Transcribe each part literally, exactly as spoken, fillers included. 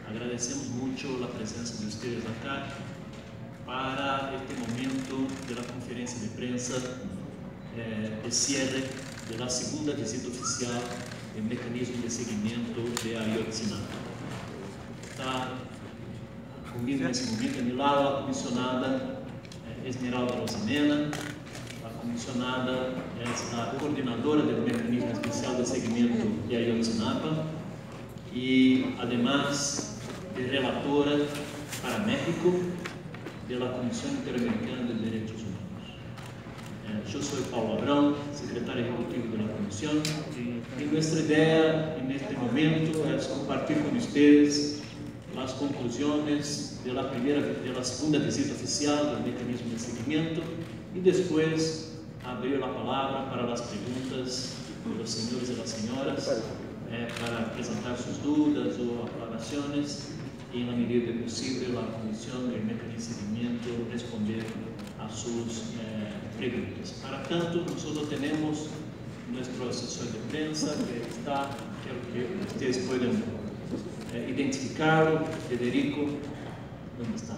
agradecemos mucho la presencia de ustedes acá para este momento de la conferencia de prensa eh, de cierre de la segunda visita oficial del mecanismo de seguimiento de Ayotzinapa. Está conmigo en ese momento a mi lado la comisionada eh, Esmeralda Rosamena. La comisionada es la coordinadora del mecanismo especial de seguimiento de Ayotzinapa y además de relatora para México de la Comisión Interamericana de Derechos Humanos. Eh, yo soy Paulo Abrão, secretario ejecutivo de la Comisión, y nuestra idea en este momento es compartir con ustedes las conclusiones de la, primera, de la segunda visita oficial del mecanismo de seguimiento y después abrir la palabra para las preguntas de los señores y las señoras, eh, para presentar sus dudas o aclaraciones y en la medida de posible la Comisión del Mecanismo de Seguimiento responder a sus eh, preguntas. Para tanto, nosotros tenemos nuestro asesor de prensa que está, creo que ustedes pueden eh, identificarlo, Federico. ¿Dónde está?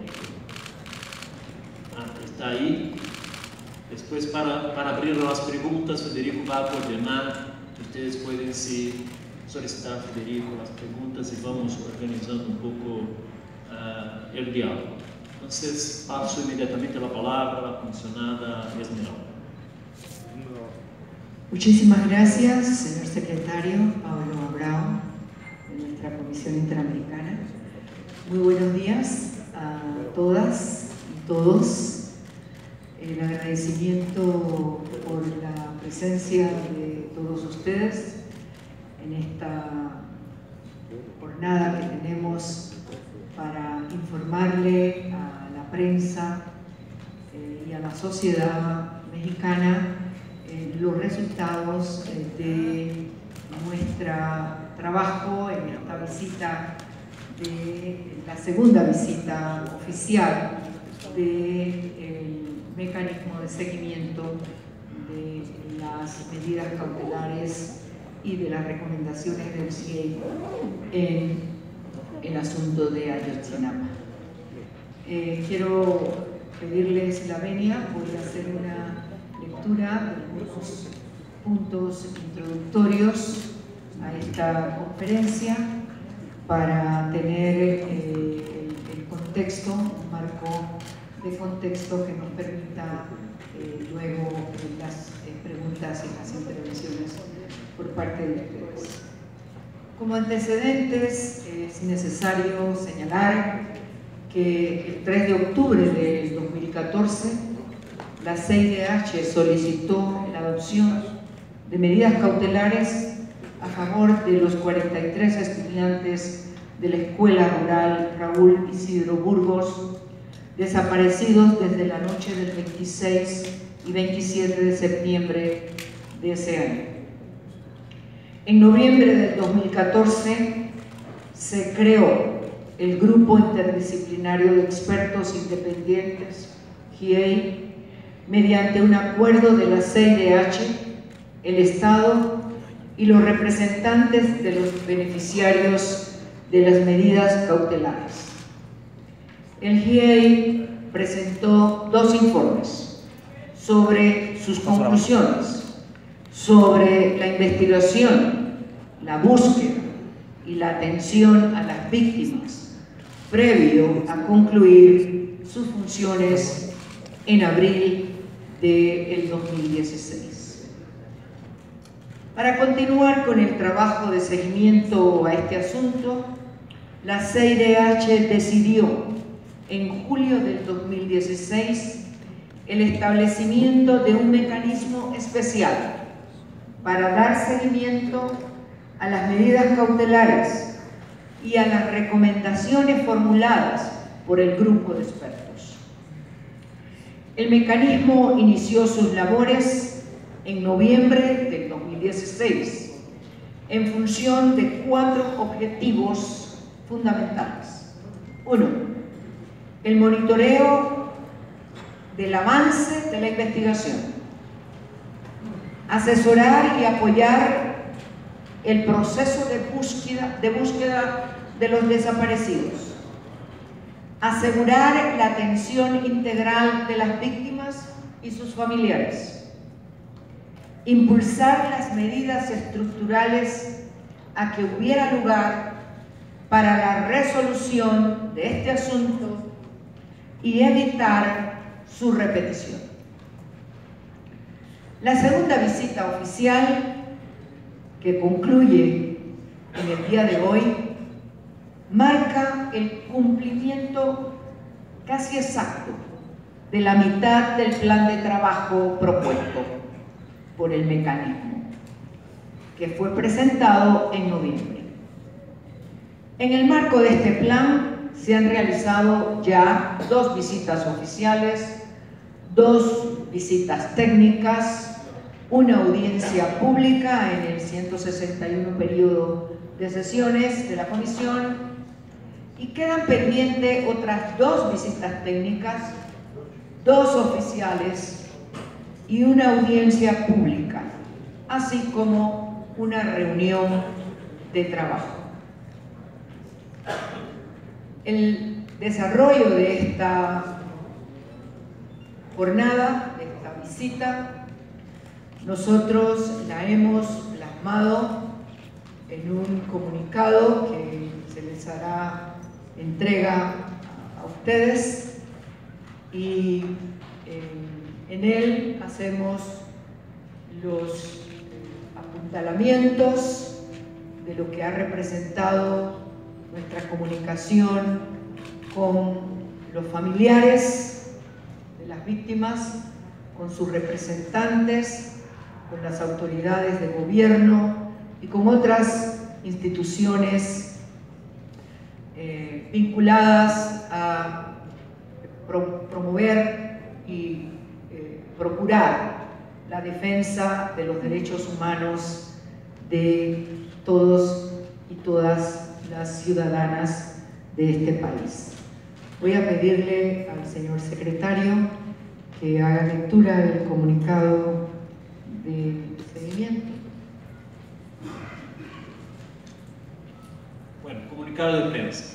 Ah, está ahí. Después, para, para abrir las preguntas, Federico va a coordinar. Ustedes pueden sí, solicitar a Federico las preguntas y vamos organizando un poco uh, el diálogo. Entonces, paso inmediatamente la palabra a la comisionada Esmeralda. Muchísimas gracias, señor secretario Paulo Abrão, de nuestra Comisión Interamericana. Muy buenos días a todas y todos. El agradecimiento por la presencia de todos ustedes en esta jornada que tenemos para informarle a la prensa eh, y a la sociedad mexicana eh, los resultados eh, de nuestro trabajo en esta visita, de la segunda visita oficial del mecanismo de seguimiento de las medidas cautelares y de las recomendaciones del C I E en el asunto de Ayotzinapa. Eh, quiero pedirles la venia, voy a hacer una lectura de algunos puntos introductorios a esta conferencia para tener eh, el, el contexto, un marco de contexto que nos permita eh, luego eh, las eh, preguntas y las intervenciones por parte de ustedes. Como antecedentes, es necesario señalar que el tres de octubre del dos mil catorce la C I D H solicitó la adopción de medidas cautelares a favor de los cuarenta y tres estudiantes de la Escuela Rural Raúl Isidro Burgos, desaparecidos desde la noche del veintiséis y veintisiete de septiembre de ese año. En noviembre del dos mil catorce se creó el Grupo Interdisciplinario de Expertos Independientes, G I E I, mediante un acuerdo de la C I D H, el Estado y los representantes de los beneficiarios de las medidas cautelares. El G I E I presentó dos informes sobre sus conclusiones, sobre la investigación, la búsqueda y la atención a las víctimas, previo a concluir sus funciones en abril del dos mil dieciséis. Para continuar con el trabajo de seguimiento a este asunto, la C I D H decidió en julio del dos mil dieciséis el establecimiento de un mecanismo especial para dar seguimiento a las medidas cautelares y a las recomendaciones formuladas por el grupo de expertos. El mecanismo inició sus labores en noviembre del dos mil dieciséis en función de cuatro objetivos fundamentales. Uno, el monitoreo del avance de la investigación, asesorar y apoyar el proceso de búsqueda, de búsqueda de los desaparecidos, asegurar la atención integral de las víctimas y sus familiares, impulsar las medidas estructurales a que hubiera lugar para la resolución de este asunto y evitar su repetición. La segunda visita oficial, que concluye en el día de hoy, marca el cumplimiento casi exacto de la mitad del plan de trabajo propuesto por el mecanismo, que fue presentado en noviembre. En el marco de este plan se han realizado ya dos visitas oficiales, dos visitas técnicas, una audiencia pública en el ciento sesenta y uno periodo de sesiones de la Comisión, y quedan pendientes otras dos visitas técnicas, dos oficiales y una audiencia pública, así como una reunión de trabajo. El desarrollo de esta jornada, de esta visita, nosotros la hemos plasmado en un comunicado que se les hará entrega a ustedes, y en, en él hacemos los eh, apuntalamientos de lo que ha representado nuestra comunicación con los familiares de las víctimas, con sus representantes, con las autoridades de gobierno y con otras instituciones eh, vinculadas a pro promover y eh, procurar la defensa de los derechos humanos de todos y todas las ciudadanas de este país. Voy a pedirle al señor secretario que haga lectura del comunicado de seguimiento. Bueno, comunicado de prensa.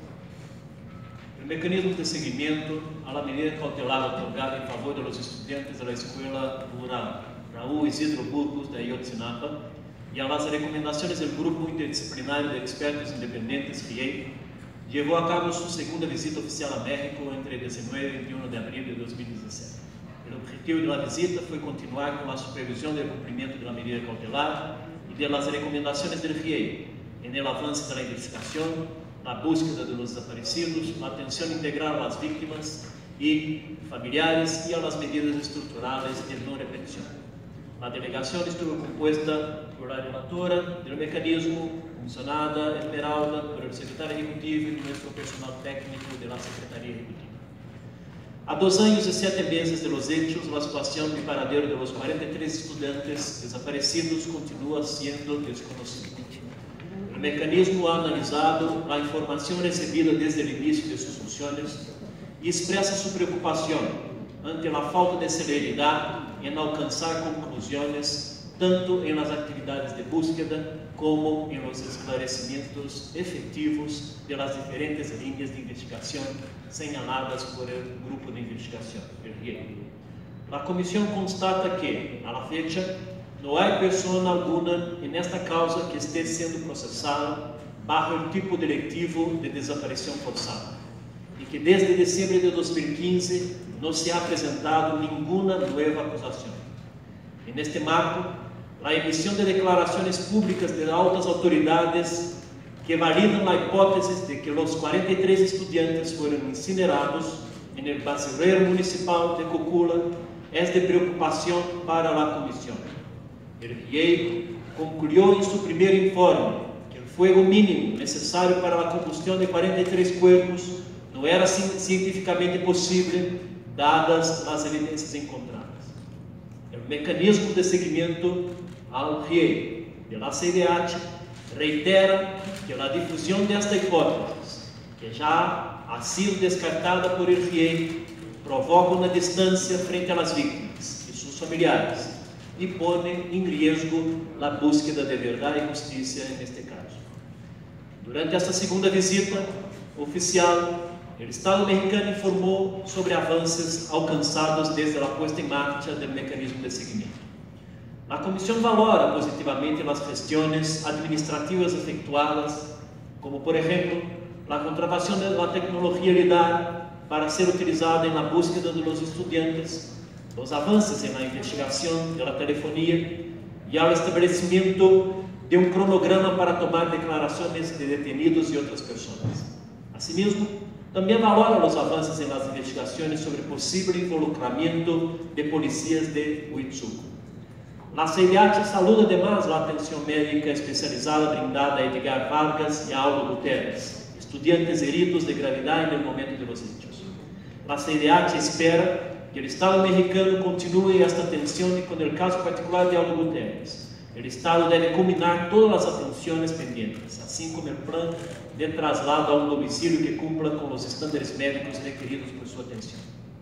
El mecanismo de seguimiento a la medida cautelar otorgada en favor de los estudiantes de la Escuela Rural Raúl Isidro Burgos de Ayotzinapa y a las recomendaciones del Grupo Interdisciplinario de Expertos Independientes R I E I llevó a cabo su segunda visita oficial a México entre diecinueve y veintiuno de abril de dos mil diecisiete. El objetivo de la visita fue continuar con la supervisión del cumplimiento de la medida cautelar y de las recomendaciones del R I E I en el avance de la investigación, la búsqueda de los desaparecidos, la atención integral a las víctimas y familiares y a las medidas estructurales de no repetición. La delegación estuvo compuesta por la relatora del mecanismo, funcionada Esmeralda, por el secretario ejecutivo y nuestro personal técnico de la Secretaría Ejecutiva. A dos años y siete meses de los hechos, la situación y paradero de los cuarenta y tres estudiantes desaparecidos continúa siendo desconocida. El mecanismo ha analizado la información recibida desde el inicio de sus funciones y expresa su preocupación ante la falta de celeridad en alcanzar conclusiones tanto en las actividades de búsqueda como en los esclarecimientos efectivos de las diferentes líneas de investigación señaladas por el Grupo de Investigación, el R I E I. La Comisión constata que, a la fecha, no hay persona alguna en esta causa que esté siendo procesada bajo el tipo delictivo de desaparición forzada y que desde diciembre de dos mil quince no se ha presentado ninguna nueva acusación. En este marco, la emisión de declaraciones públicas de altas autoridades que validan la hipótesis de que los cuarenta y tres estudiantes fueron incinerados en el basurero municipal de Cocula es de preocupación para la Comisión. El R I E I concluyó en su primer informe que el fuego mínimo necesario para la combustión de cuarenta y tres cuerpos no era científicamente posible dadas las evidencias encontradas. El mecanismo de seguimiento al R I E I de la C I D H reitera que la difusión de esta hipótesis, que ya ha sido descartada por el R I E I, provoca una distancia frente a las víctimas y sus familiares y pone en riesgo la búsqueda de verdad y justicia en este caso. Durante esta segunda visita oficial, o Estado mexicano informou sobre avanços alcançados desde a puesta em marcha do mecanismo de seguimento. A Comisión valora positivamente las gestiones administrativas efectuadas, como por ejemplo, la contratación de la tecnología LIDAR para ser utilizada en la búsqueda de los estudiantes, los avances en la investigación de la telefonía y el establecimiento de un cronograma para tomar declaraciones de detenidos y otras personas. Asimismo, también valora los avances en las investigaciones sobre posible involucramiento de policías de Huitzuco. La C I D H saluda además la atención médica especializada brindada a Edgar Vargas y a Aldo Guterres, estudiantes heridos de gravedad en el momento de los hechos. La C I D H espera que el Estado mexicano continúe esta atención y con el caso particular de Aldo Guterres, el Estado debe combinar todas las atenciones pendientes, así como el plan de traslado a un domicilio que cumpla con los estándares médicos requeridos por su atención.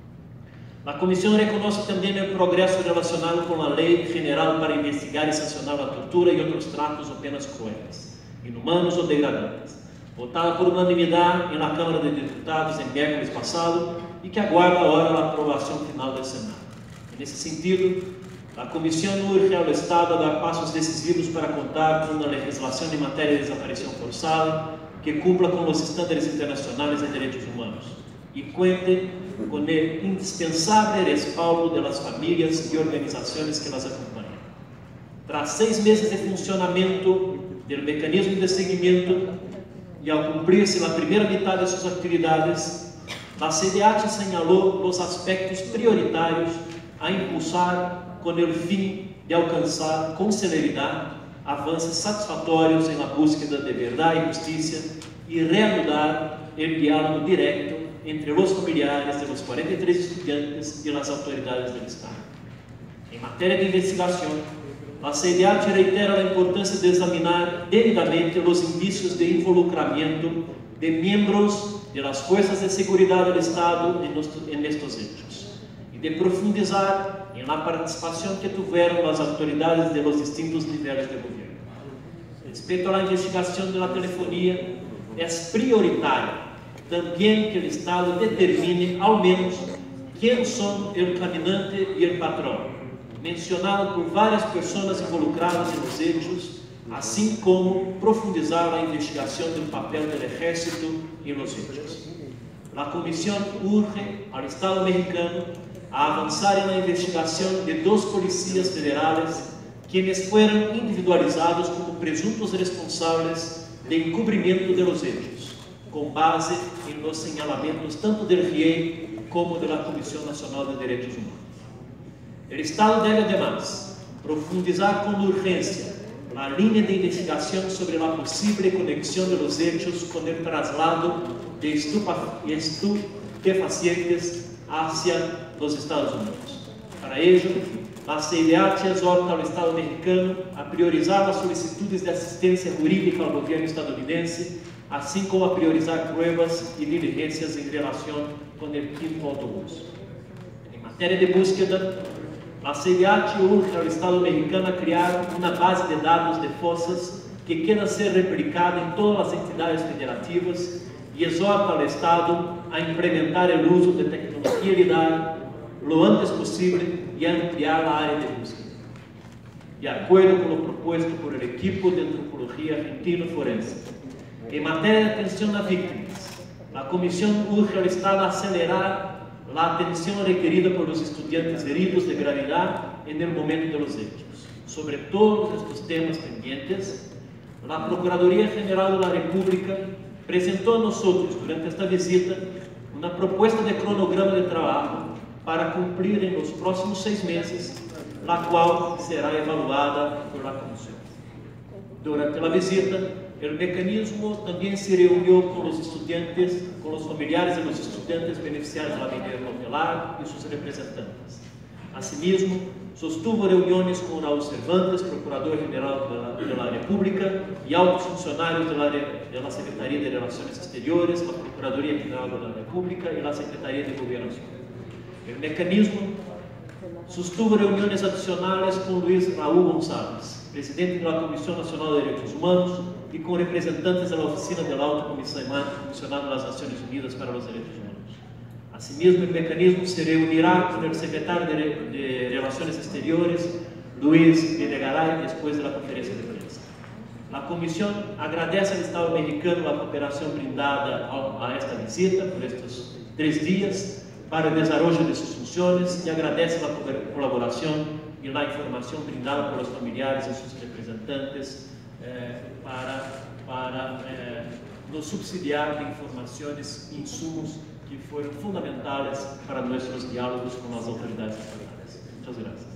La Comisión reconoce también el progreso relacionado con la Ley General para investigar y sancionar la tortura y otros tratos o penas crueles, inhumanos o degradantes, votada por unanimidad en la Cámara de Diputados en miércoles pasado y que aguarda ahora la aprobación final del Senado. En ese sentido, la Comisión urge al Estado a dar pasos decisivos para contar con una legislación en materia de desaparición forzada que cumpla con los estándares internacionales de derechos humanos y cuente con el indispensable respaldo de las familias y organizaciones que las acompañan. Tras seis meses de funcionamiento del mecanismo de seguimiento y al cumplirse la primera mitad de sus actividades, la C I D H señaló los aspectos prioritarios a impulsar con el fin de alcanzar con celeridad avances satisfatorios en la búsqueda de verdad y justicia y reanudar el diálogo directo entre los familiares de los cuarenta y tres estudiantes y las autoridades del Estado. En materia de investigación, la C I D H reitera la importancia de examinar debidamente los indicios de involucramiento de miembros de las fuerzas de seguridad del Estado en estos hechos y de profundizar en la participación que tuvieron las autoridades de los distintos niveles de gobierno. Respecto a la investigación de la telefonía, es prioritario también que el Estado determine al menos quién son el caminante y el patrón, mencionado por varias personas involucradas en los hechos, así como profundizar la investigación del papel del ejército en los hechos. La Comisión urge al Estado mexicano a avanzar en la investigación de dos policías federales quienes fueron individualizados como presuntos responsables de encubrimiento de los hechos, con base en los señalamientos tanto del R I E como de la Comisión Nacional de Derechos Humanos. El Estado debe además profundizar con urgencia la línea de investigación sobre la posible conexión de los hechos con el traslado de estupefacientes hacia los Estados Unidos. Para ello, la C I D H exhorta al Estado mexicano a priorizar las solicitudes de asistencia jurídica al gobierno estadounidense, así como a priorizar pruebas y diligencias en relación con el quinto autobús. En materia de búsqueda, la C I D H urge al Estado mexicano a crear una base de datos de fosas que quiera ser replicada en todas las entidades federativas y exhorta al Estado a implementar el uso de tecnología LIDAR lo antes posible y a ampliar la área de búsqueda. De acuerdo con lo propuesto por el equipo de antropología argentino forense. En materia de atención a víctimas, la Comisión urge al Estado a acelerar la atención requerida por los estudiantes heridos de gravedad en el momento de los hechos. Sobre todos estos temas pendientes, la Procuraduría General de la República presentó a nosotros durante esta visita una propuesta de cronograma de trabajo para cumplir en los próximos seis meses, la cual será evaluada por la Comisión. Durante la visita, el mecanismo también se reunió con los estudiantes, con los familiares de los estudiantes beneficiarios de la medida cautelar y sus representantes. Asimismo, sostuvo reuniones con Raúl Cervantes, Procurador General de la, de la República, y altos funcionarios de la, de la Secretaría de Relaciones Exteriores, la Procuraduría General de la República y la Secretaría de Gobernación. El mecanismo sostuvo reuniones adicionales con Luis Raúl González, presidente de la Comisión Nacional de Derechos Humanos, y con representantes de la Oficina del Alto Comisionado de las Naciones Unidas para los Derechos Humanos. Asimismo, el mecanismo se reunirá con el secretario de, de Relaciones Exteriores, Luis Videgaray, después de la conferencia de prensa. La Comisión agradece al Estado mexicano la cooperación brindada a, a esta visita por estos tres días para el desarrollo de sus funciones y agradece la colaboración y la información brindada por los familiares y sus representantes eh, para, para eh, nos subsidiar de informaciones e insumos que fueron fundamentales para nuestros diálogos con las autoridades estatales. Muchas gracias.